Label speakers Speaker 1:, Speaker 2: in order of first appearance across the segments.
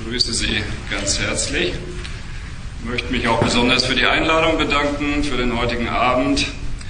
Speaker 1: begrüße Sie ganz herzlich. Ich möchte mich auch besonders für die Einladung bedanken für den heutigen Abend.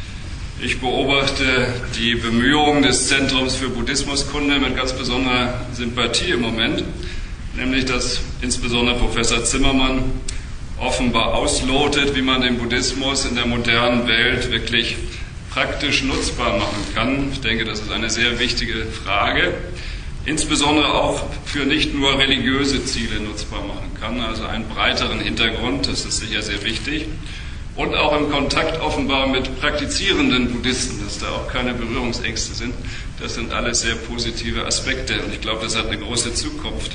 Speaker 1: Ich beobachte die Bemühungen des Zentrums für Buddhismuskunde mit ganz besonderer Sympathie im Moment, nämlich dass insbesondere Professor Zimmermann offenbar auslotet, wie man den Buddhismus in der modernen Welt wirklich praktisch nutzbar machen kann. Ich denke, das ist eine sehr wichtige Frage, insbesondere auch für nicht nur religiöse Ziele nutzbar machen kann, also einen breiteren Hintergrund, das ist sicher sehr wichtig. Und auch im Kontakt offenbar mit praktizierenden Buddhisten, dass da auch keine Berührungsängste sind. Das sind alles sehr positive Aspekte und ich glaube, das hat eine große Zukunft.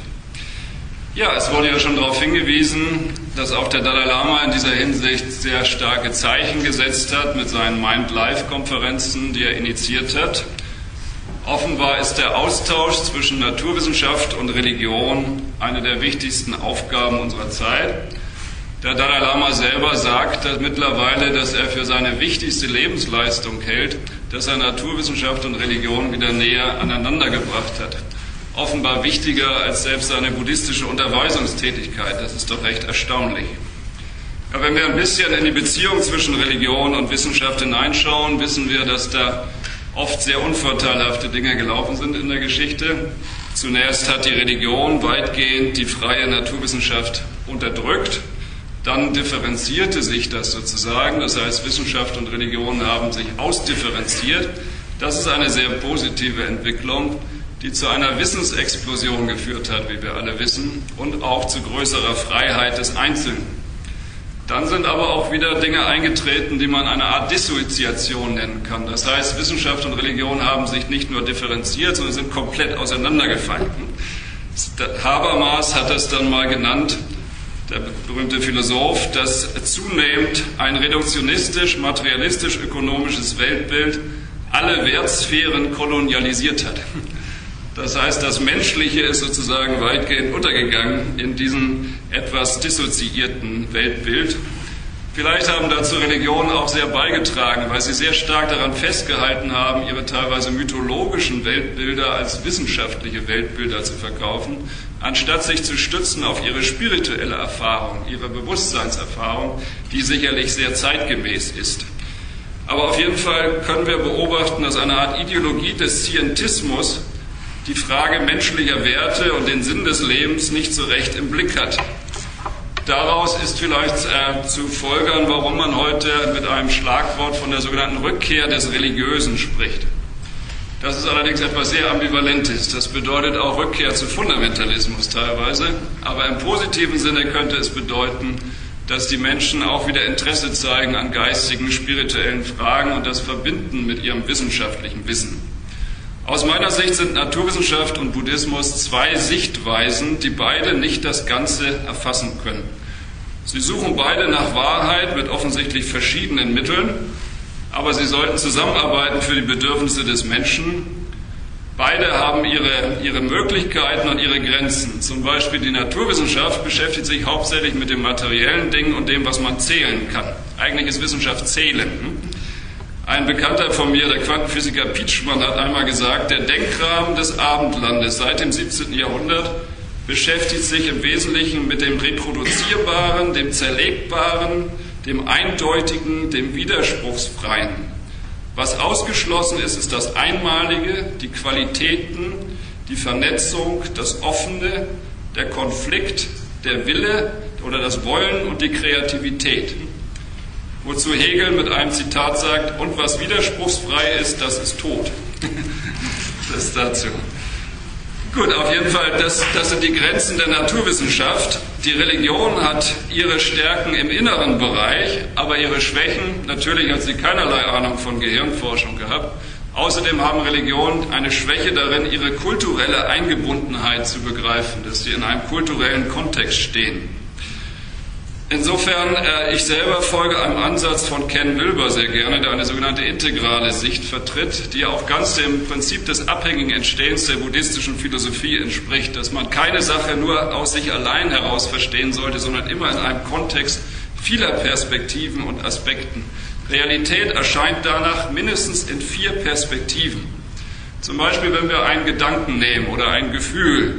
Speaker 1: Ja, es wurde ja schon darauf hingewiesen, dass auch der Dalai Lama in dieser Hinsicht sehr starke Zeichen gesetzt hat mit seinen Mind-Life-Konferenzen, die er initiiert hat. Offenbar ist der Austausch zwischen Naturwissenschaft und Religion eine der wichtigsten Aufgaben unserer Zeit. Der Dalai Lama selber sagt mittlerweile, dass er für seine wichtigste Lebensleistung hält, dass er Naturwissenschaft und Religion wieder näher aneinander gebracht hat. Offenbar wichtiger als selbst seine buddhistische Unterweisungstätigkeit. Das ist doch recht erstaunlich. Ja, wenn wir ein bisschen in die Beziehung zwischen Religion und Wissenschaft hineinschauen, wissen wir, dass da oft sehr unvorteilhafte Dinge gelaufen sind in der Geschichte. Zunächst hat die Religion weitgehend die freie Naturwissenschaft unterdrückt. Dann differenzierte sich das sozusagen, das heißt, Wissenschaft und Religion haben sich ausdifferenziert. Das ist eine sehr positive Entwicklung, die zu einer Wissensexplosion geführt hat, wie wir alle wissen, und auch zu größerer Freiheit des Einzelnen. Dann sind aber auch wieder Dinge eingetreten, die man eine Art Dissoziation nennen kann. Das heißt, Wissenschaft und Religion haben sich nicht nur differenziert, sondern sind komplett auseinandergefallen. Habermas hat das dann mal genannt, der berühmte Philosoph, dass zunehmend ein reduktionistisch, materialistisch-ökonomisches Weltbild alle Wertsphären kolonialisiert hat. Das heißt, das Menschliche ist sozusagen weitgehend untergegangen in diesem etwas dissoziierten Weltbild. Vielleicht haben dazu Religionen auch sehr beigetragen, weil sie sehr stark daran festgehalten haben, ihre teilweise mythologischen Weltbilder als wissenschaftliche Weltbilder zu verkaufen, anstatt sich zu stützen auf ihre spirituelle Erfahrung, ihre Bewusstseinserfahrung, die sicherlich sehr zeitgemäß ist. Aber auf jeden Fall können wir beobachten, dass eine Art Ideologie des Scientismus die Frage menschlicher Werte und den Sinn des Lebens nicht so recht im Blick hat. Daraus ist vielleicht zu folgern, warum man heute mit einem Schlagwort von der sogenannten Rückkehr des Religiösen spricht. Das ist allerdings etwas sehr Ambivalentes. Das bedeutet auch Rückkehr zu Fundamentalismus teilweise. Aber im positiven Sinne könnte es bedeuten, dass die Menschen auch wieder Interesse zeigen an geistigen, spirituellen Fragen und das verbinden mit ihrem wissenschaftlichen Wissen. Aus meiner Sicht sind Naturwissenschaft und Buddhismus zwei Sichtweisen, die beide nicht das Ganze erfassen können. Sie suchen beide nach Wahrheit mit offensichtlich verschiedenen Mitteln, aber sie sollten zusammenarbeiten für die Bedürfnisse des Menschen. Beide haben ihre Möglichkeiten und ihre Grenzen. Zum Beispiel die Naturwissenschaft beschäftigt sich hauptsächlich mit den materiellen Dingen und dem, was man zählen kann. Eigentlich ist Wissenschaft Zählen. Ein Bekannter von mir, der Quantenphysiker Pietschmann, hat einmal gesagt, der Denkrahmen des Abendlandes seit dem 17. Jahrhundert beschäftigt sich im Wesentlichen mit dem Reproduzierbaren, dem Zerlegbaren, dem Eindeutigen, dem Widerspruchsfreien. Was ausgeschlossen ist, ist das Einmalige, die Qualitäten, die Vernetzung, das Offene, der Konflikt, der Wille oder das Wollen und die Kreativität. Wozu Hegel mit einem Zitat sagt, und was widerspruchsfrei ist, das ist tot. Das dazu. Gut, auf jeden Fall, das sind die Grenzen der Naturwissenschaft. Die Religion hat ihre Stärken im inneren Bereich, aber ihre Schwächen, natürlich hat sie keinerlei Ahnung von Gehirnforschung gehabt. Außerdem haben Religionen eine Schwäche darin, ihre kulturelle Eingebundenheit zu begreifen, dass sie in einem kulturellen Kontext stehen. Insofern, ich selber folge einem Ansatz von Ken Wilber sehr gerne, der eine sogenannte integrale Sicht vertritt, die auch ganz dem Prinzip des abhängigen Entstehens der buddhistischen Philosophie entspricht, dass man keine Sache nur aus sich allein heraus verstehen sollte, sondern immer in einem Kontext vieler Perspektiven und Aspekten. Realität erscheint danach mindestens in 4 Perspektiven. Zum Beispiel, wenn wir einen Gedanken nehmen oder ein Gefühl,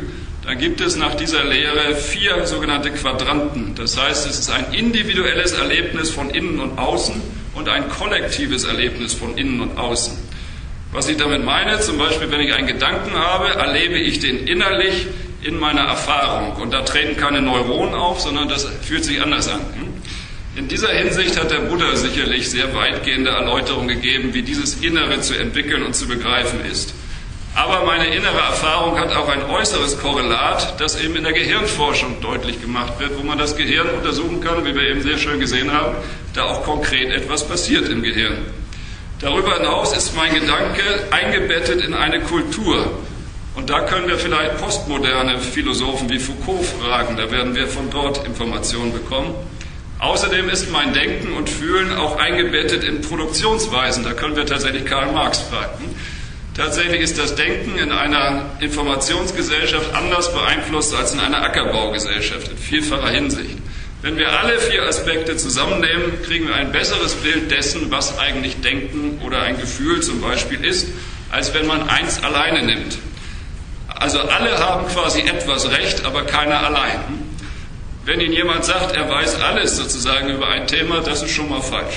Speaker 1: dann gibt es nach dieser Lehre 4 sogenannte Quadranten. Das heißt, es ist ein individuelles Erlebnis von innen und außen und ein kollektives Erlebnis von innen und außen. Was ich damit meine, zum Beispiel, wenn ich einen Gedanken habe, erlebe ich den innerlich in meiner Erfahrung. Und da treten keine Neuronen auf, sondern das fühlt sich anders an. In dieser Hinsicht hat der Buddha sicherlich sehr weitgehende Erläuterungen gegeben, wie dieses Innere zu entwickeln und zu begreifen ist. Aber meine innere Erfahrung hat auch ein äußeres Korrelat, das eben in der Gehirnforschung deutlich gemacht wird, wo man das Gehirn untersuchen kann, wie wir eben sehr schön gesehen haben, da auch konkret etwas passiert im Gehirn. Darüber hinaus ist mein Gedanke eingebettet in eine Kultur. Und da können wir vielleicht postmoderne Philosophen wie Foucault fragen, da werden wir von dort Informationen bekommen. Außerdem ist mein Denken und Fühlen auch eingebettet in Produktionsweisen, da können wir tatsächlich Karl Marx fragen. Tatsächlich ist das Denken in einer Informationsgesellschaft anders beeinflusst als in einer Ackerbaugesellschaft in vielfacher Hinsicht. Wenn wir alle 4 Aspekte zusammennehmen, kriegen wir ein besseres Bild dessen, was eigentlich Denken oder ein Gefühl zum Beispiel ist, als wenn man eins alleine nimmt. Also alle haben quasi etwas Recht, aber keiner allein. Wenn Ihnen jemand sagt, er weiß alles sozusagen über ein Thema, das ist schon mal falsch.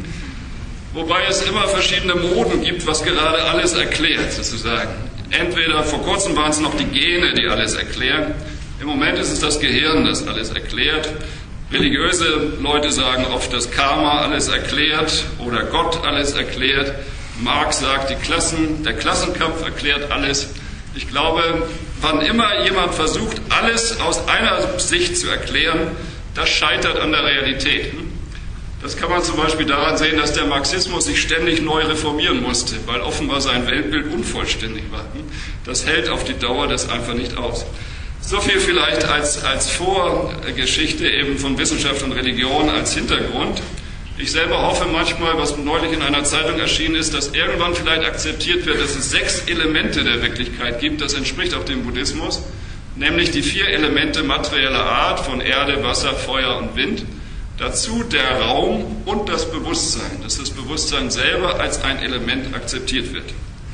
Speaker 1: Wobei es immer verschiedene Moden gibt, was gerade alles erklärt, sozusagen. Entweder, vor kurzem waren es noch die Gene, die alles erklären. Im Moment ist es das Gehirn, das alles erklärt. Religiöse Leute sagen oft, dass Karma alles erklärt oder Gott alles erklärt. Marx sagt, der Klassenkampf erklärt alles. Ich glaube, wann immer jemand versucht, alles aus einer Sicht zu erklären, das scheitert an der Realität. Das kann man zum Beispiel daran sehen, dass der Marxismus sich ständig neu reformieren musste, weil offenbar sein Weltbild unvollständig war. Das hält auf die Dauer das einfach nicht aus. So viel vielleicht als Vorgeschichte eben von Wissenschaft und Religion als Hintergrund. Ich selber hoffe manchmal, was neulich in einer Zeitung erschienen ist, dass irgendwann vielleicht akzeptiert wird, dass es 6 Elemente der Wirklichkeit gibt. Das entspricht auch dem Buddhismus, nämlich die 4 Elemente materieller Art von Erde, Wasser, Feuer und Wind. Dazu der Raum und das Bewusstsein, dass das Bewusstsein selber als ein Element akzeptiert wird.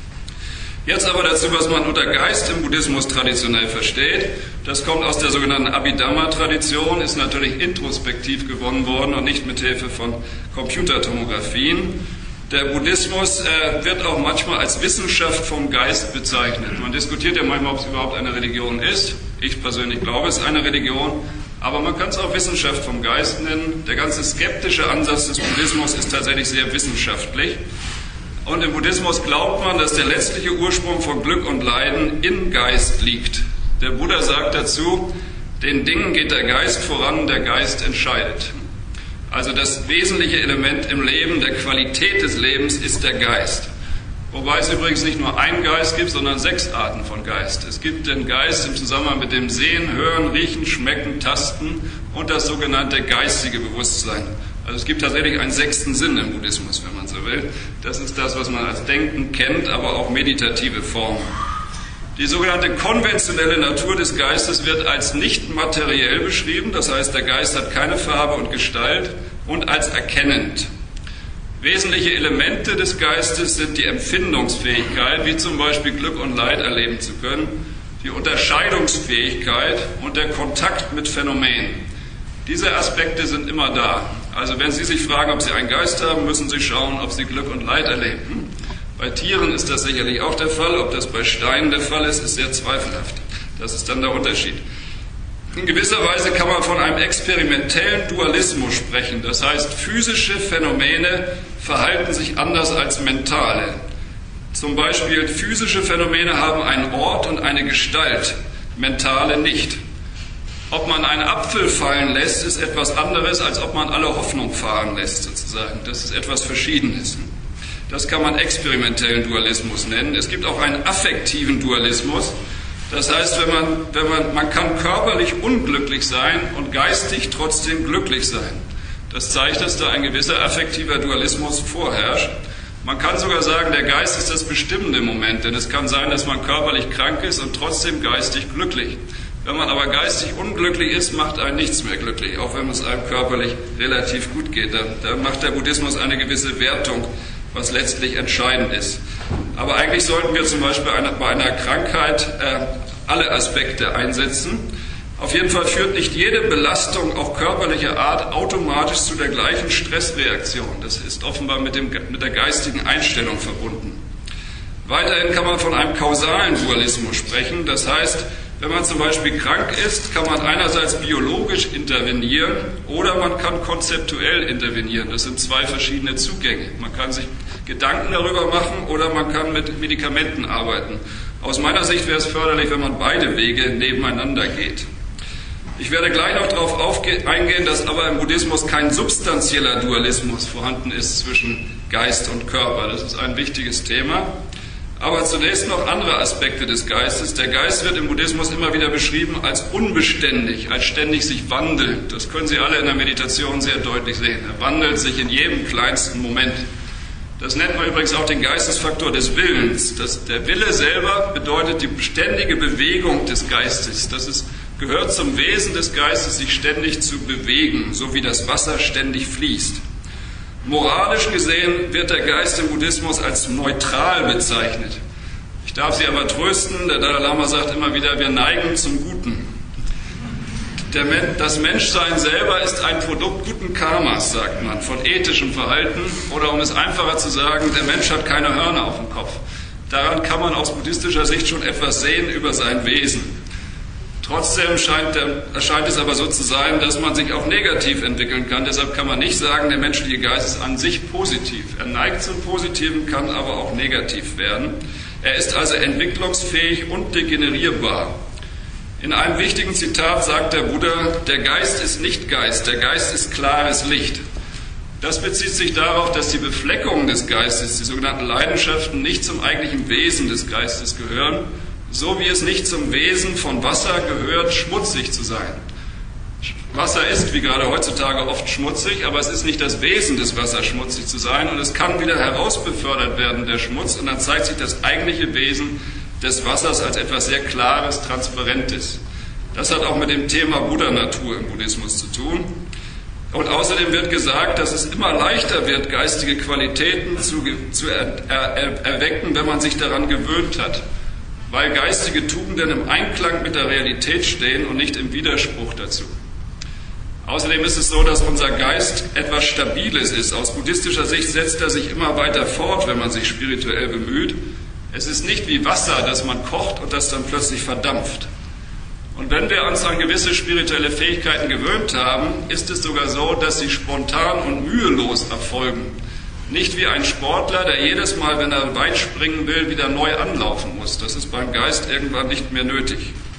Speaker 1: Jetzt aber dazu, was man unter Geist im Buddhismus traditionell versteht. Das kommt aus der sogenannten Abhidhamma-Tradition, ist natürlich introspektiv gewonnen worden und nicht mit Hilfe von Computertomographien. Der Buddhismus wird auch manchmal als Wissenschaft vom Geist bezeichnet. Man diskutiert ja manchmal, ob es überhaupt eine Religion ist. Ich persönlich glaube, es ist eine Religion. Aber man kann es auch Wissenschaft vom Geist nennen. Der ganze skeptische Ansatz des Buddhismus ist tatsächlich sehr wissenschaftlich. Und im Buddhismus glaubt man, dass der letztliche Ursprung von Glück und Leiden im Geist liegt. Der Buddha sagt dazu, den Dingen geht der Geist voran, der Geist entscheidet. Also das wesentliche Element im Leben, der Qualität des Lebens ist der Geist. Wobei es übrigens nicht nur einen Geist gibt, sondern 6 Arten von Geist. Es gibt den Geist im Zusammenhang mit dem Sehen, Hören, Riechen, Schmecken, Tasten und das sogenannte geistige Bewusstsein. Also es gibt tatsächlich einen 6. Sinn im Buddhismus, wenn man so will. Das ist das, was man als Denken kennt, aber auch meditative Formen. Die sogenannte konventionelle Natur des Geistes wird als nicht materiell beschrieben, das heißt, der Geist hat keine Farbe und Gestalt, und als erkennend. Wesentliche Elemente des Geistes sind die Empfindungsfähigkeit, wie zum Beispiel Glück und Leid erleben zu können, die Unterscheidungsfähigkeit und der Kontakt mit Phänomenen. Diese Aspekte sind immer da. Also wenn Sie sich fragen, ob Sie einen Geist haben, müssen Sie schauen, ob Sie Glück und Leid erleben. Bei Tieren ist das sicherlich auch der Fall. Ob das bei Steinen der Fall ist, ist sehr zweifelhaft. Das ist dann der Unterschied. In gewisser Weise kann man von einem experimentellen Dualismus sprechen. Das heißt, physische Phänomene verhalten sich anders als mentale. Zum Beispiel physische Phänomene haben einen Ort und eine Gestalt, mentale nicht. Ob man einen Apfel fallen lässt, ist etwas anderes, als ob man alle Hoffnung fahren lässt, sozusagen. Das ist etwas Verschiedenes. Das kann man experimentellen Dualismus nennen. Es gibt auch einen affektiven Dualismus. Das heißt, man kann körperlich unglücklich sein und geistig trotzdem glücklich sein. Das zeigt, dass da ein gewisser affektiver Dualismus vorherrscht. Man kann sogar sagen, der Geist ist das bestimmende Moment, denn es kann sein, dass man körperlich krank ist und trotzdem geistig glücklich. Wenn man aber geistig unglücklich ist, macht einen nichts mehr glücklich, auch wenn es einem körperlich relativ gut geht. Da macht der Buddhismus eine gewisse Wertung, was letztlich entscheidend ist. Aber eigentlich sollten wir zum Beispiel bei einer Krankheit alle Aspekte einsetzen. Auf jeden Fall führt nicht jede Belastung auf körperliche Art automatisch zu der gleichen Stressreaktion. Das ist offenbar mit der geistigen Einstellung verbunden. Weiterhin kann man von einem kausalen Dualismus sprechen. Das heißt, wenn man zum Beispiel krank ist, kann man einerseits biologisch intervenieren oder man kann konzeptuell intervenieren. Das sind zwei verschiedene Zugänge. Man kann sich Gedanken darüber machen oder man kann mit Medikamenten arbeiten. Aus meiner Sicht wäre es förderlich, wenn man beide Wege nebeneinander geht. Ich werde gleich noch darauf eingehen, dass aber im Buddhismus kein substanzieller Dualismus vorhanden ist zwischen Geist und Körper. Das ist ein wichtiges Thema. Aber zunächst noch andere Aspekte des Geistes. Der Geist wird im Buddhismus immer wieder beschrieben als unbeständig, als ständig sich wandelnd. Das können Sie alle in der Meditation sehr deutlich sehen. Er wandelt sich in jedem kleinsten Moment. Das nennt man übrigens auch den Geistesfaktor des Willens. Der Wille selber bedeutet die beständige Bewegung des Geistes. Gehört zum Wesen des Geistes, sich ständig zu bewegen, so wie das Wasser ständig fließt. Moralisch gesehen wird der Geist im Buddhismus als neutral bezeichnet. Ich darf Sie aber trösten, der Dalai Lama sagt immer wieder, wir neigen zum Guten. Das Menschsein selber ist ein Produkt guten Karmas, sagt man, von ethischem Verhalten, oder um es einfacher zu sagen, der Mensch hat keine Hörner auf dem Kopf. Daran kann man aus buddhistischer Sicht schon etwas sehen über sein Wesen. Trotzdem scheint es aber so zu sein, dass man sich auch negativ entwickeln kann. Deshalb kann man nicht sagen, der menschliche Geist ist an sich positiv. Er neigt zum Positiven, kann aber auch negativ werden. Er ist also entwicklungsfähig und degenerierbar. In einem wichtigen Zitat sagt der Buddha, der Geist ist nicht Geist, der Geist ist klares Licht. Das bezieht sich darauf, dass die Befleckungen des Geistes, die sogenannten Leidenschaften, nicht zum eigentlichen Wesen des Geistes gehören, so wie es nicht zum Wesen von Wasser gehört, schmutzig zu sein. Wasser ist, wie gerade heutzutage, oft schmutzig, aber es ist nicht das Wesen des Wassers, schmutzig zu sein, und es kann wieder herausbefördert werden, der Schmutz, und dann zeigt sich das eigentliche Wesen des Wassers als etwas sehr Klares, Transparentes. Das hat auch mit dem Thema Buddha-Natur im Buddhismus zu tun. Und außerdem wird gesagt, dass es immer leichter wird, geistige Qualitäten zu erwecken, wenn man sich daran gewöhnt hat, weil geistige Tugenden im Einklang mit der Realität stehen und nicht im Widerspruch dazu. Außerdem ist es so, dass unser Geist etwas Stabiles ist. Aus buddhistischer Sicht setzt er sich immer weiter fort, wenn man sich spirituell bemüht. Es ist nicht wie Wasser, das man kocht und das dann plötzlich verdampft. Und wenn wir uns an gewisse spirituelle Fähigkeiten gewöhnt haben, ist es sogar so, dass sie spontan und mühelos erfolgen. Nicht wie ein Sportler, der jedes Mal, wenn er weit springen will, wieder neu anlaufen muss. Das ist beim Geist irgendwann nicht mehr nötig.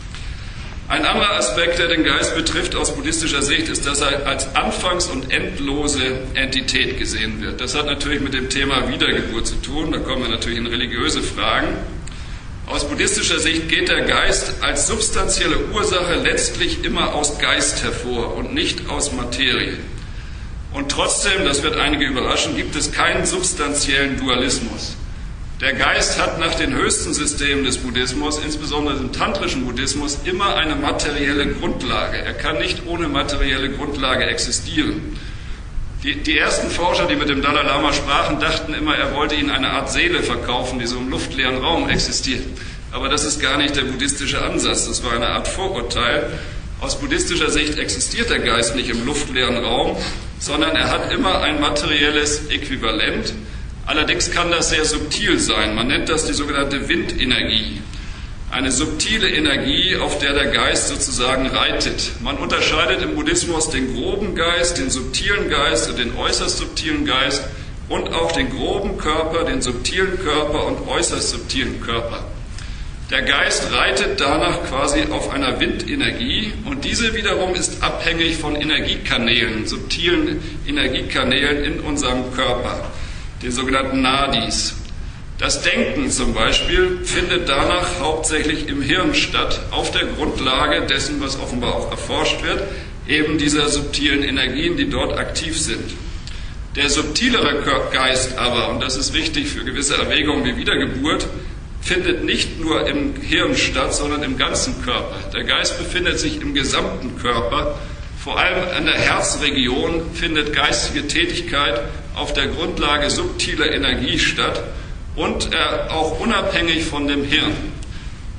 Speaker 1: Ein anderer Aspekt, der den Geist betrifft aus buddhistischer Sicht, ist, dass er als anfangs- und endlose Entität gesehen wird. Das hat natürlich mit dem Thema Wiedergeburt zu tun. Da kommen wir natürlich in religiöse Fragen. Aus buddhistischer Sicht geht der Geist als substanzielle Ursache letztlich immer aus Geist hervor und nicht aus Materie. Und trotzdem, das wird einige überraschen, gibt es keinen substanziellen Dualismus. Der Geist hat nach den höchsten Systemen des Buddhismus, insbesondere dem tantrischen Buddhismus, immer eine materielle Grundlage. Er kann nicht ohne materielle Grundlage existieren. Die ersten Forscher, die mit dem Dalai Lama sprachen, dachten immer, er wollte ihnen eine Art Seele verkaufen, die so im luftleeren Raum existiert. Aber das ist gar nicht der buddhistische Ansatz, das war eine Art Vorurteil. Aus buddhistischer Sicht existiert der Geist nicht im luftleeren Raum, sondern er hat immer ein materielles Äquivalent. Allerdings kann das sehr subtil sein. Man nennt das die sogenannte Windenergie. Eine subtile Energie, auf der der Geist sozusagen reitet. Man unterscheidet im Buddhismus den groben Geist, den subtilen Geist und den äußerst subtilen Geist und auch den groben Körper, den subtilen Körper und äußerst subtilen Körper. Der Geist reitet danach quasi auf einer Windenergie und diese wiederum ist abhängig von Energiekanälen, subtilen Energiekanälen in unserem Körper, den sogenannten Nadis. Das Denken zum Beispiel findet danach hauptsächlich im Hirn statt, auf der Grundlage dessen, was offenbar auch erforscht wird, eben dieser subtilen Energien, die dort aktiv sind. Der subtilere Geist aber, und das ist wichtig für gewisse Erwägungen wie Wiedergeburt, findet nicht nur im Hirn statt, sondern im ganzen Körper. Der Geist befindet sich im gesamten Körper. Vor allem an der Herzregion findet geistige Tätigkeit auf der Grundlage subtiler Energie statt und auch unabhängig von dem Hirn.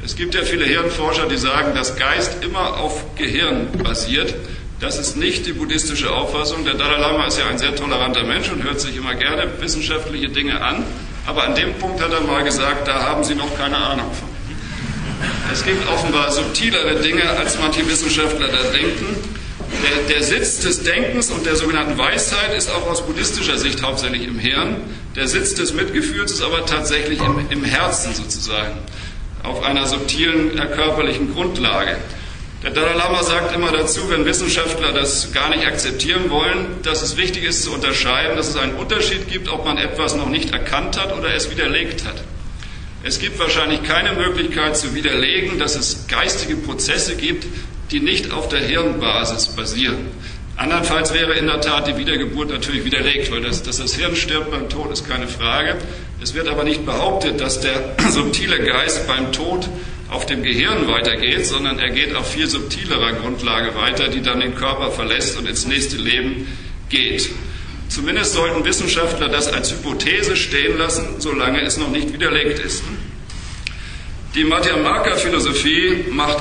Speaker 1: Es gibt ja viele Hirnforscher, die sagen, dass Geist immer auf Gehirn basiert. Das ist nicht die buddhistische Auffassung. Der Dalai Lama ist ja ein sehr toleranter Mensch und hört sich immer gerne wissenschaftliche Dinge an. Aber an dem Punkt hat er mal gesagt, da haben Sie noch keine Ahnung von. Es gibt offenbar subtilere Dinge, als manche Wissenschaftler da denken. Der Sitz des Denkens und der sogenannten Weisheit ist auch aus buddhistischer Sicht hauptsächlich im Hirn. Der Sitz des Mitgefühls ist aber tatsächlich im Herzen sozusagen, auf einer subtilen körperlichen Grundlage. Der Dalai Lama sagt immer dazu, wenn Wissenschaftler das gar nicht akzeptieren wollen, dass es wichtig ist zu unterscheiden, dass es einen Unterschied gibt, ob man etwas noch nicht erkannt hat oder es widerlegt hat. Es gibt wahrscheinlich keine Möglichkeit zu widerlegen, dass es geistige Prozesse gibt, die nicht auf der Hirnbasis basieren. Andernfalls wäre in der Tat die Wiedergeburt natürlich widerlegt, weil dass das Hirn stirbt beim Tod, ist keine Frage. Es wird aber nicht behauptet, dass der subtile Geist beim Tod auf dem Gehirn weitergeht, sondern er geht auf viel subtilerer Grundlage weiter, die dann den Körper verlässt und ins nächste Leben geht. Zumindest sollten Wissenschaftler das als Hypothese stehen lassen, solange es noch nicht widerlegt ist. Die Madhyamaka-Philosophie macht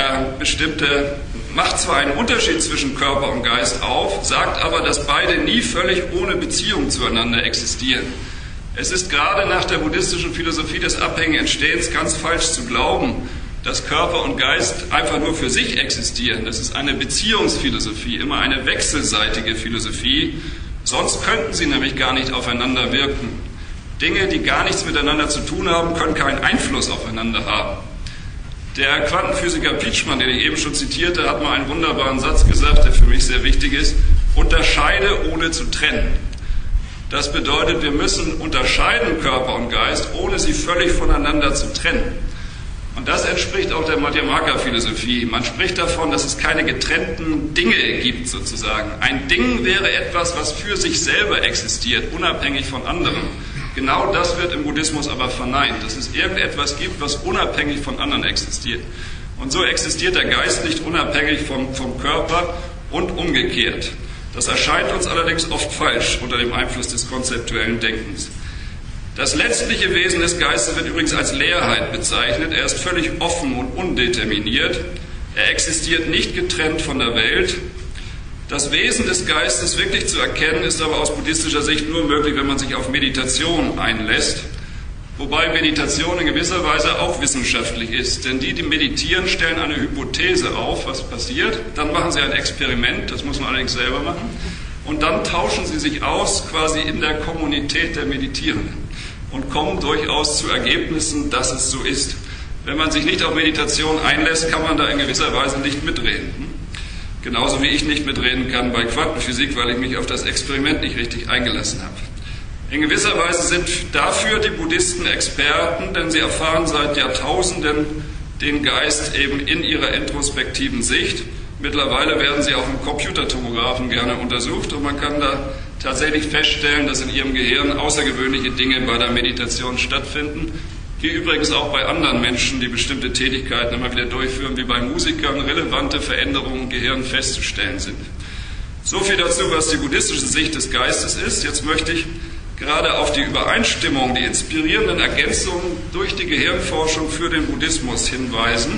Speaker 1: zwar einen Unterschied zwischen Körper und Geist auf, sagt aber, dass beide nie völlig ohne Beziehung zueinander existieren. Es ist gerade nach der buddhistischen Philosophie des abhängigen Entstehens ganz falsch zu glauben, dass Körper und Geist einfach nur für sich existieren. Das ist eine Beziehungsphilosophie, immer eine wechselseitige Philosophie. Sonst könnten sie nämlich gar nicht aufeinander wirken. Dinge, die gar nichts miteinander zu tun haben, können keinen Einfluss aufeinander haben. Der Quantenphysiker Pietschmann, den ich eben schon zitierte, hat mal einen wunderbaren Satz gesagt, der für mich sehr wichtig ist: Unterscheide ohne zu trennen. Das bedeutet, wir müssen unterscheiden Körper und Geist, ohne sie völlig voneinander zu trennen. Und das entspricht auch der Madhyamaka-Philosophie. Man spricht davon, dass es keine getrennten Dinge gibt, sozusagen. Ein Ding wäre etwas, was für sich selber existiert, unabhängig von anderen. Genau das wird im Buddhismus aber verneint, dass es irgendetwas gibt, was unabhängig von anderen existiert. Und so existiert der Geist nicht unabhängig vom Körper und umgekehrt. Das erscheint uns allerdings oft falsch unter dem Einfluss des konzeptuellen Denkens. Das letztliche Wesen des Geistes wird übrigens als Leerheit bezeichnet. Er ist völlig offen und undeterminiert. Er existiert nicht getrennt von der Welt. Das Wesen des Geistes wirklich zu erkennen, ist aber aus buddhistischer Sicht nur möglich, wenn man sich auf Meditation einlässt. Wobei Meditation in gewisser Weise auch wissenschaftlich ist. Denn die meditieren, stellen eine Hypothese auf, was passiert. Dann machen sie ein Experiment, das muss man allerdings selber machen. Und dann tauschen sie sich aus, quasi in der Kommunität der Meditierenden. Und kommen durchaus zu Ergebnissen, dass es so ist. Wenn man sich nicht auf Meditation einlässt, kann man da in gewisser Weise nicht mitreden. Genauso wie ich nicht mitreden kann bei Quantenphysik, weil ich mich auf das Experiment nicht richtig eingelassen habe. In gewisser Weise sind dafür die Buddhisten Experten, denn sie erfahren seit Jahrtausenden den Geist eben in ihrer introspektiven Sicht. Mittlerweile werden sie auch im Computertomographen gerne untersucht und man kann da tatsächlich feststellen, dass in ihrem Gehirn außergewöhnliche Dinge bei der Meditation stattfinden, wie übrigens auch bei anderen Menschen, die bestimmte Tätigkeiten immer wieder durchführen, wie bei Musikern, relevante Veränderungen im Gehirn festzustellen sind. So viel dazu, was die buddhistische Sicht des Geistes ist. Jetzt möchte ich gerade auf die Übereinstimmung, die inspirierenden Ergänzungen durch die Gehirnforschung für den Buddhismus hinweisen.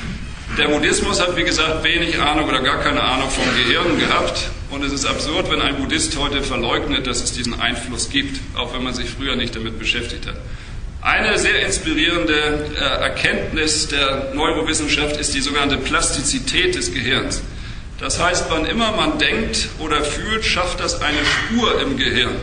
Speaker 1: Der Buddhismus hat, wie gesagt, wenig Ahnung oder gar keine Ahnung vom Gehirn gehabt. Und es ist absurd, wenn ein Buddhist heute verleugnet, dass es diesen Einfluss gibt, auch wenn man sich früher nicht damit beschäftigt hat. Eine sehr inspirierende Erkenntnis der Neurowissenschaft ist die sogenannte Plastizität des Gehirns. Das heißt, wann immer man denkt oder fühlt, schafft das eine Spur im Gehirn.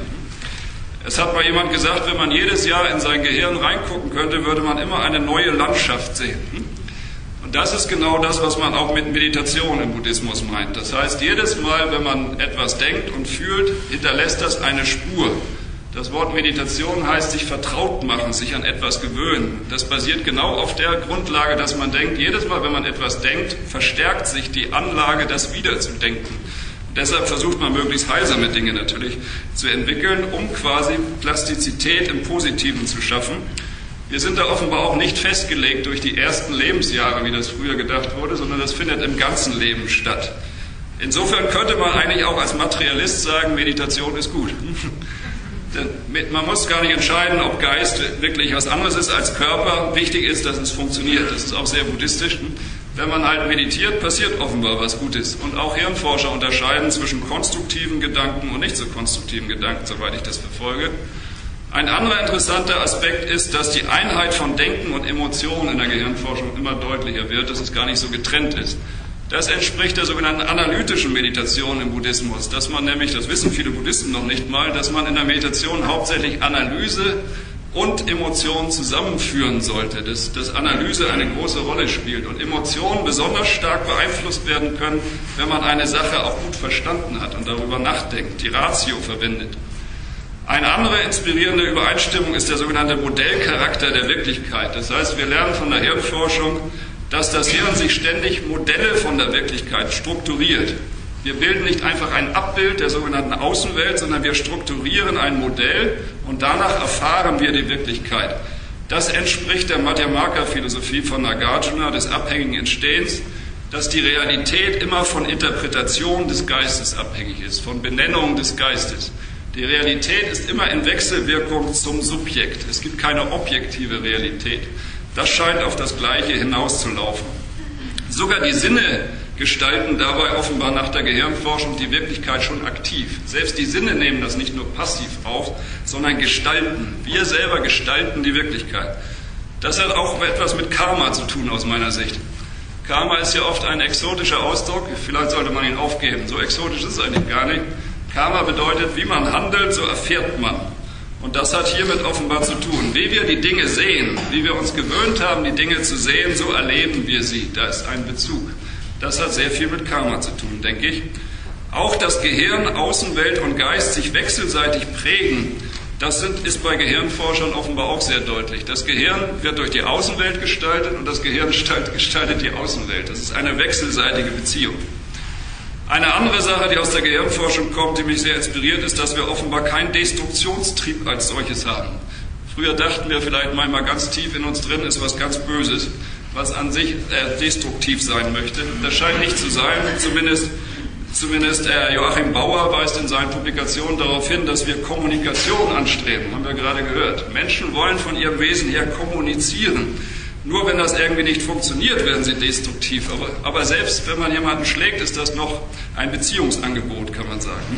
Speaker 1: Es hat mal jemand gesagt, wenn man jedes Jahr in sein Gehirn reingucken könnte, würde man immer eine neue Landschaft sehen. Und das ist genau das, was man auch mit Meditation im Buddhismus meint. Das heißt, jedes Mal, wenn man etwas denkt und fühlt, hinterlässt das eine Spur. Das Wort Meditation heißt sich vertraut machen, sich an etwas gewöhnen. Das basiert genau auf der Grundlage, dass man denkt, jedes Mal, wenn man etwas denkt, verstärkt sich die Anlage, das wieder zu denken. Deshalb versucht man möglichst heilsame Dinge natürlich zu entwickeln, um quasi Plastizität im Positiven zu schaffen. Wir sind da offenbar auch nicht festgelegt durch die ersten Lebensjahre, wie das früher gedacht wurde, sondern das findet im ganzen Leben statt. Insofern könnte man eigentlich auch als Materialist sagen, Meditation ist gut. Denn man muss gar nicht entscheiden, ob Geist wirklich was anderes ist als Körper. Wichtig ist, dass es funktioniert. Das ist auch sehr buddhistisch. Wenn man halt meditiert, passiert offenbar was Gutes. Und auch Hirnforscher unterscheiden zwischen konstruktiven Gedanken und nicht so konstruktiven Gedanken, soweit ich das verfolge. Ein anderer interessanter Aspekt ist, dass die Einheit von Denken und Emotionen in der Gehirnforschung immer deutlicher wird, dass es gar nicht so getrennt ist. Das entspricht der sogenannten analytischen Meditation im Buddhismus, dass man nämlich, das wissen viele Buddhisten noch nicht mal, dass man in der Meditation hauptsächlich Analyse und Emotionen zusammenführen sollte, dass Analyse eine große Rolle spielt und Emotionen besonders stark beeinflusst werden können, wenn man eine Sache auch gut verstanden hat und darüber nachdenkt, die Ratio verwendet. Eine andere inspirierende Übereinstimmung ist der sogenannte Modellcharakter der Wirklichkeit. Das heißt, wir lernen von der Hirnforschung, dass das Hirn sich ständig Modelle von der Wirklichkeit strukturiert. Wir bilden nicht einfach ein Abbild der sogenannten Außenwelt, sondern wir strukturieren ein Modell und danach erfahren wir die Wirklichkeit. Das entspricht der Madhyamaka-Philosophie von Nagarjuna, des abhängigen Entstehens, dass die Realität immer von Interpretation des Geistes abhängig ist, von Benennung des Geistes. Die Realität ist immer in Wechselwirkung zum Subjekt. Es gibt keine objektive Realität. Das scheint auf das Gleiche hinauszulaufen. Sogar die Sinne gestalten dabei offenbar nach der Gehirnforschung die Wirklichkeit schon aktiv. Selbst die Sinne nehmen das nicht nur passiv auf, sondern gestalten. Wir selber gestalten die Wirklichkeit. Das hat auch etwas mit Karma zu tun aus meiner Sicht. Karma ist ja oft ein exotischer Ausdruck, vielleicht sollte man ihn aufgeben. So exotisch ist es eigentlich gar nicht. Karma bedeutet, wie man handelt, so erfährt man. Und das hat hiermit offenbar zu tun. Wie wir die Dinge sehen, wie wir uns gewöhnt haben, die Dinge zu sehen, so erleben wir sie. Da ist ein Bezug. Das hat sehr viel mit Karma zu tun, denke ich. Auch das Gehirn, Außenwelt und Geist sich wechselseitig prägen, ist bei Gehirnforschern offenbar auch sehr deutlich. Das Gehirn wird durch die Außenwelt gestaltet und das Gehirn gestaltet die Außenwelt. Das ist eine wechselseitige Beziehung. Eine andere Sache, die aus der Gehirnforschung kommt, die mich sehr inspiriert, ist, dass wir offenbar keinen Destruktionstrieb als solches haben. Früher dachten wir vielleicht manchmal ganz tief in uns drin ist was ganz Böses, was an sich destruktiv sein möchte. Das scheint nicht zu sein, zumindest Joachim Bauer weist in seinen Publikationen darauf hin, dass wir Kommunikation anstreben, haben wir gerade gehört. Menschen wollen von ihrem Wesen her kommunizieren. Nur wenn das irgendwie nicht funktioniert, werden sie destruktiv. Aber selbst wenn man jemanden schlägt, ist das noch ein Beziehungsangebot, kann man sagen.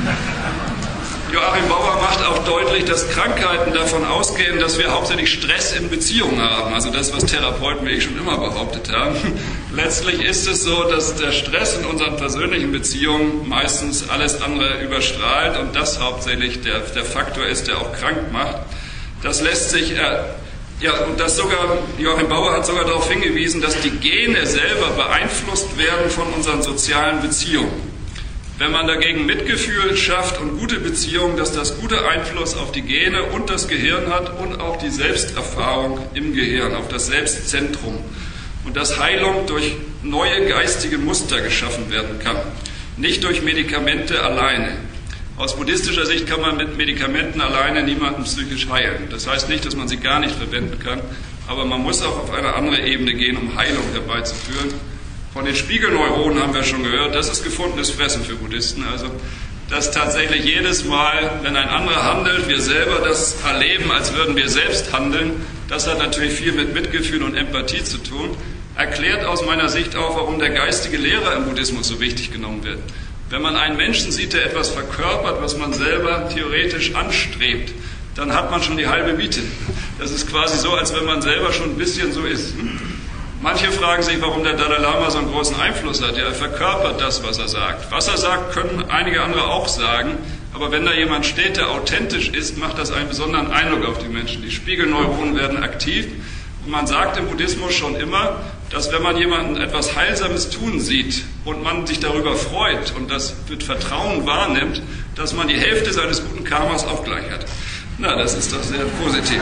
Speaker 1: Joachim Bauer macht auch deutlich, dass Krankheiten davon ausgehen, dass wir hauptsächlich Stress in Beziehungen haben. Also das, was Therapeuten wie ich schon immer behauptet haben. Letztlich ist es so, dass der Stress in unseren persönlichen Beziehungen meistens alles andere überstrahlt und das hauptsächlich der Faktor ist, der auch krank macht. Das lässt sich... und Joachim Bauer hat sogar darauf hingewiesen, dass die Gene selber beeinflusst werden von unseren sozialen Beziehungen. Wenn man dagegen Mitgefühl schafft und gute Beziehungen, dass das gute Einfluss auf die Gene und das Gehirn hat und auch die Selbsterfahrung im Gehirn, auf das Selbstzentrum. Und dass Heilung durch neue geistige Muster geschaffen werden kann, nicht durch Medikamente alleine. Aus buddhistischer Sicht kann man mit Medikamenten alleine niemanden psychisch heilen. Das heißt nicht, dass man sie gar nicht verwenden kann, aber man muss auch auf eine andere Ebene gehen, um Heilung herbeizuführen. Von den Spiegelneuronen haben wir schon gehört, das ist gefundenes Fressen für Buddhisten. Also, dass tatsächlich jedes Mal, wenn ein anderer handelt, wir selber das erleben, als würden wir selbst handeln, das hat natürlich viel mit Mitgefühl und Empathie zu tun. Erklärt aus meiner Sicht auch, warum der geistige Lehrer im Buddhismus so wichtig genommen wird. Wenn man einen Menschen sieht, der etwas verkörpert, was man selber theoretisch anstrebt, dann hat man schon die halbe Miete. Das ist quasi so, als wenn man selber schon ein bisschen so ist. Manche fragen sich, warum der Dalai Lama so einen großen Einfluss hat. Ja, er verkörpert das, was er sagt. Was er sagt, können einige andere auch sagen. Aber wenn da jemand steht, der authentisch ist, macht das einen besonderen Eindruck auf die Menschen. Die Spiegelneuronen werden aktiv. Und man sagt im Buddhismus schon immer, dass wenn man jemanden etwas Heilsames tun sieht und man sich darüber freut und das mit Vertrauen wahrnimmt, dass man die Hälfte seines guten Karmas auch gleich hat. Na, das ist doch sehr positiv.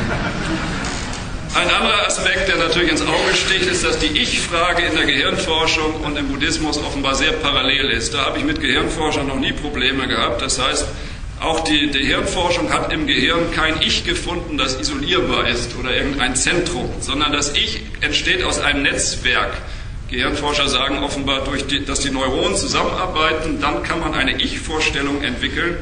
Speaker 1: Ein anderer Aspekt, der natürlich ins Auge sticht, ist, dass die Ich-Frage in der Gehirnforschung und im Buddhismus offenbar sehr parallel ist. Da habe ich mit Gehirnforschern noch nie Probleme gehabt. Das heißt, auch die Hirnforschung hat im Gehirn kein Ich gefunden, das isolierbar ist oder irgendein Zentrum, sondern das Ich entsteht aus einem Netzwerk. Gehirnforscher sagen offenbar, dass die Neuronen zusammenarbeiten, dann kann man eine Ich-Vorstellung entwickeln.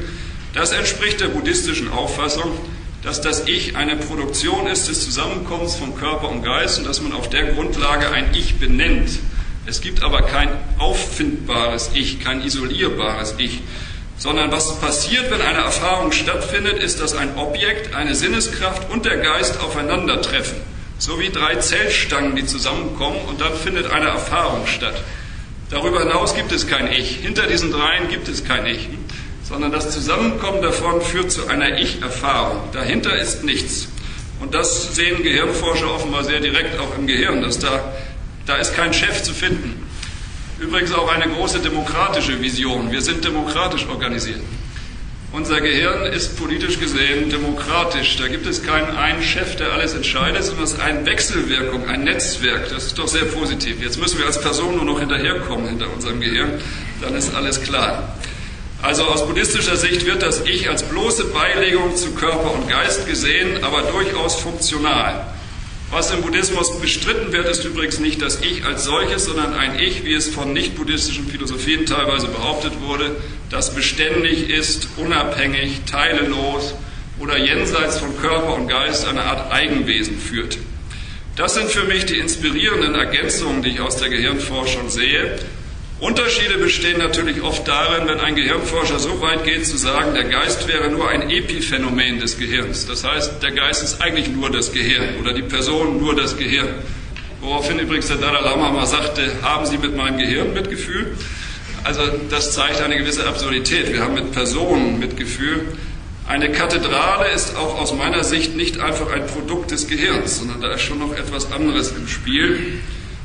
Speaker 1: Das entspricht der buddhistischen Auffassung, dass das Ich eine Produktion ist des Zusammenkommens von Körper und Geist und dass man auf der Grundlage ein Ich benennt. Es gibt aber kein auffindbares Ich, kein isolierbares Ich, sondern was passiert, wenn eine Erfahrung stattfindet, ist, dass ein Objekt, eine Sinneskraft und der Geist aufeinandertreffen. So wie drei Zellstangen, die zusammenkommen und dann findet eine Erfahrung statt. Darüber hinaus gibt es kein Ich. Hinter diesen dreien gibt es kein Ich, sondern das Zusammenkommen davon führt zu einer Ich-Erfahrung. Dahinter ist nichts. Und das sehen Gehirnforscher offenbar sehr direkt auch im Gehirn, dass da ist kein Chef zu finden. Übrigens auch eine große demokratische Vision. Wir sind demokratisch organisiert. Unser Gehirn ist politisch gesehen demokratisch. Da gibt es keinen einen Chef, der alles entscheidet, sondern es ist eine Wechselwirkung, ein Netzwerk. Das ist doch sehr positiv. Jetzt müssen wir als Person nur noch hinterherkommen hinter unserem Gehirn. Dann ist alles klar. Also aus buddhistischer Sicht wird das Ich als bloße Beilegung zu Körper und Geist gesehen, aber durchaus funktional. Was im Buddhismus bestritten wird, ist übrigens nicht das Ich als solches, sondern ein Ich, wie es von nicht-buddhistischen Philosophien teilweise behauptet wurde, das beständig ist, unabhängig, teilelos oder jenseits von Körper und Geist eine Art Eigenwesen führt. Das sind für mich die inspirierenden Ergänzungen, die ich aus der Gehirnforschung sehe. Unterschiede bestehen natürlich oft darin, wenn ein Gehirnforscher so weit geht zu sagen, der Geist wäre nur ein Epiphänomen des Gehirns. Das heißt, der Geist ist eigentlich nur das Gehirn oder die Person nur das Gehirn. Woraufhin übrigens der Dalai Lama mal sagte, haben Sie mit meinem Gehirn Mitgefühl? Also das zeigt eine gewisse Absurdität. Wir haben mit Personen Mitgefühl. Eine Kathedrale ist auch aus meiner Sicht nicht einfach ein Produkt des Gehirns, sondern da ist schon noch etwas anderes im Spiel.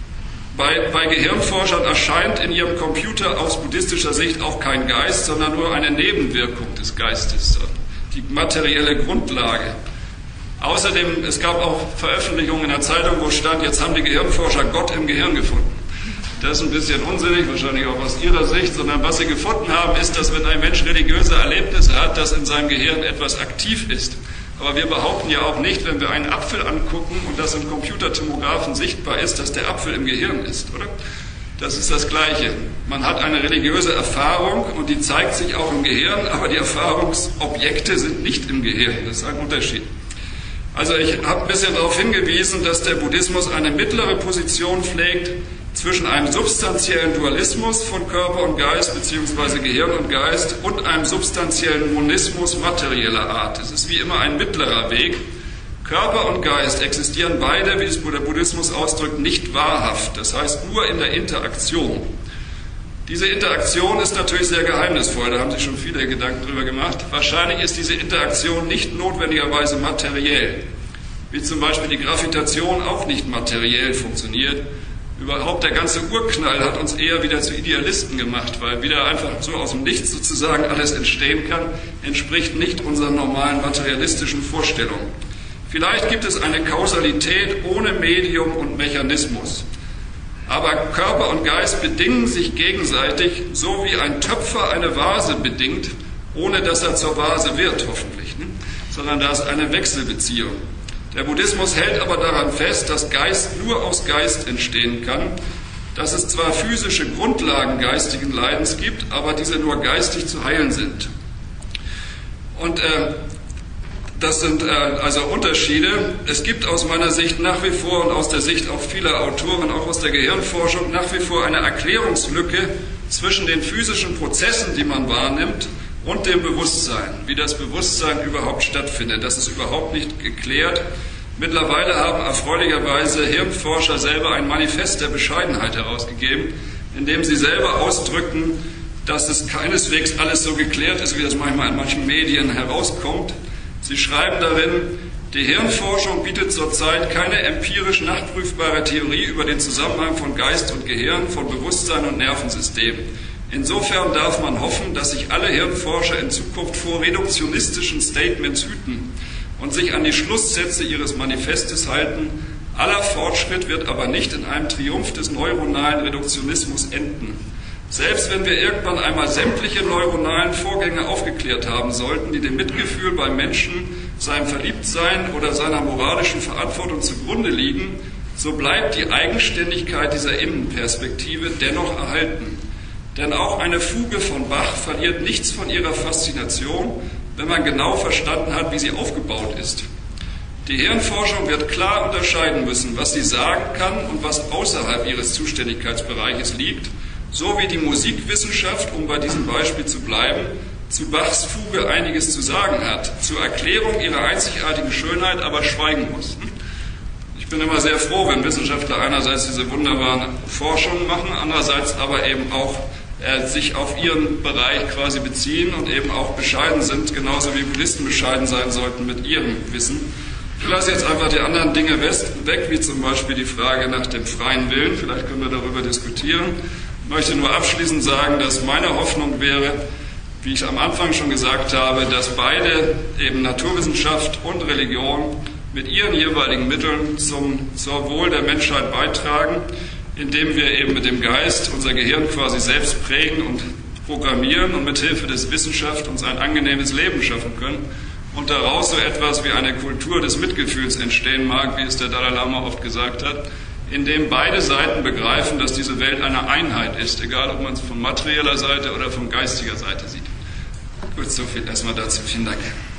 Speaker 1: Bei Gehirnforschern erscheint in ihrem Computer aus buddhistischer Sicht auch kein Geist, sondern nur eine Nebenwirkung des Geistes, die materielle Grundlage. Außerdem, es gab auch Veröffentlichungen in der Zeitung, wo stand, jetzt haben die Gehirnforscher Gott im Gehirn gefunden. Das ist ein bisschen unsinnig, wahrscheinlich auch aus ihrer Sicht, sondern was sie gefunden haben, ist, dass wenn ein Mensch religiöse Erlebnisse hat, dass in seinem Gehirn etwas aktiv ist. Aber wir behaupten ja auch nicht, wenn wir einen Apfel angucken und das im Computertomographen sichtbar ist, dass der Apfel im Gehirn ist, oder? Das ist das Gleiche. Man hat eine religiöse Erfahrung und die zeigt sich auch im Gehirn, aber die Erfahrungsobjekte sind nicht im Gehirn. Das ist ein Unterschied. Also ich habe ein bisschen darauf hingewiesen, dass der Buddhismus eine mittlere Position pflegt zwischen einem substanziellen Dualismus von Körper und Geist bzw. Gehirn und Geist und einem substanziellen Monismus materieller Art. Es ist wie immer ein mittlerer Weg. Körper und Geist existieren beide, wie es der Buddhismus ausdrückt, nicht wahrhaft, das heißt nur in der Interaktion. Diese Interaktion ist natürlich sehr geheimnisvoll, da haben sich schon viele Gedanken drüber gemacht. Wahrscheinlich ist diese Interaktion nicht notwendigerweise materiell, wie zum Beispiel die Gravitation auch nicht materiell funktioniert. Überhaupt der ganze Urknall hat uns eher wieder zu Idealisten gemacht, weil wieder einfach so aus dem Nichts sozusagen alles entstehen kann, entspricht nicht unseren normalen materialistischen Vorstellungen. Vielleicht gibt es eine Kausalität ohne Medium und Mechanismus. Aber Körper und Geist bedingen sich gegenseitig, so wie ein Töpfer eine Vase bedingt, ohne dass er zur Vase wird, hoffentlich, ne? Sondern da ist eine Wechselbeziehung. Der Buddhismus hält aber daran fest, dass Geist nur aus Geist entstehen kann, dass es zwar physische Grundlagen geistigen Leidens gibt, aber diese nur geistig zu heilen sind. Und das sind also Unterschiede. Es gibt aus meiner Sicht nach wie vor und aus der Sicht auch vieler Autoren, auch aus der Gehirnforschung, nach wie vor eine Erklärungslücke zwischen den physischen Prozessen, die man wahrnimmt, und dem Bewusstsein, wie das Bewusstsein überhaupt stattfindet. Das ist überhaupt nicht geklärt. Mittlerweile haben erfreulicherweise Hirnforscher selber ein Manifest der Bescheidenheit herausgegeben, in dem sie selber ausdrücken, dass es keineswegs alles so geklärt ist, wie das manchmal in manchen Medien herauskommt. Sie schreiben darin, die Hirnforschung bietet zurzeit keine empirisch nachprüfbare Theorie über den Zusammenhang von Geist und Gehirn, von Bewusstsein und Nervensystem. Insofern darf man hoffen, dass sich alle Hirnforscher in Zukunft vor reduktionistischen Statements hüten und sich an die Schlusssätze ihres Manifestes halten. Aller Fortschritt wird aber nicht in einem Triumph des neuronalen Reduktionismus enden. Selbst wenn wir irgendwann einmal sämtliche neuronalen Vorgänge aufgeklärt haben sollten, die dem Mitgefühl beim Menschen, seinem Verliebtsein oder seiner moralischen Verantwortung zugrunde liegen, so bleibt die Eigenständigkeit dieser Innenperspektive dennoch erhalten. Denn auch eine Fuge von Bach verliert nichts von ihrer Faszination, wenn man genau verstanden hat, wie sie aufgebaut ist. Die Hirnforschung wird klar unterscheiden müssen, was sie sagen kann und was außerhalb ihres Zuständigkeitsbereiches liegt, so wie die Musikwissenschaft, um bei diesem Beispiel zu bleiben, zu Bachs Fuge einiges zu sagen hat, zur Erklärung ihrer einzigartigen Schönheit aber schweigen muss. Ich bin immer sehr froh, wenn Wissenschaftler einerseits diese wunderbaren Forschungen machen, andererseits aber eben auch sich auf ihren Bereich quasi beziehen und eben auch bescheiden sind, genauso wie Buddhisten bescheiden sein sollten mit ihrem Wissen. Ich lasse jetzt einfach die anderen Dinge weg, wie zum Beispiel die Frage nach dem freien Willen. Vielleicht können wir darüber diskutieren. Ich möchte nur abschließend sagen, dass meine Hoffnung wäre, wie ich am Anfang schon gesagt habe, dass beide, eben Naturwissenschaft und Religion, mit ihren jeweiligen Mitteln zur Wohl der Menschheit beitragen, indem wir eben mit dem Geist unser Gehirn quasi selbst prägen und programmieren und mit Hilfe des Wissenschaft uns ein angenehmes Leben schaffen können und daraus so etwas wie eine Kultur des Mitgefühls entstehen mag, wie es der Dalai Lama oft gesagt hat, indem beide Seiten begreifen, dass diese Welt eine Einheit ist, egal ob man es von materieller Seite oder von geistiger Seite sieht. Gut, so viel erstmal dazu. Vielen Dank.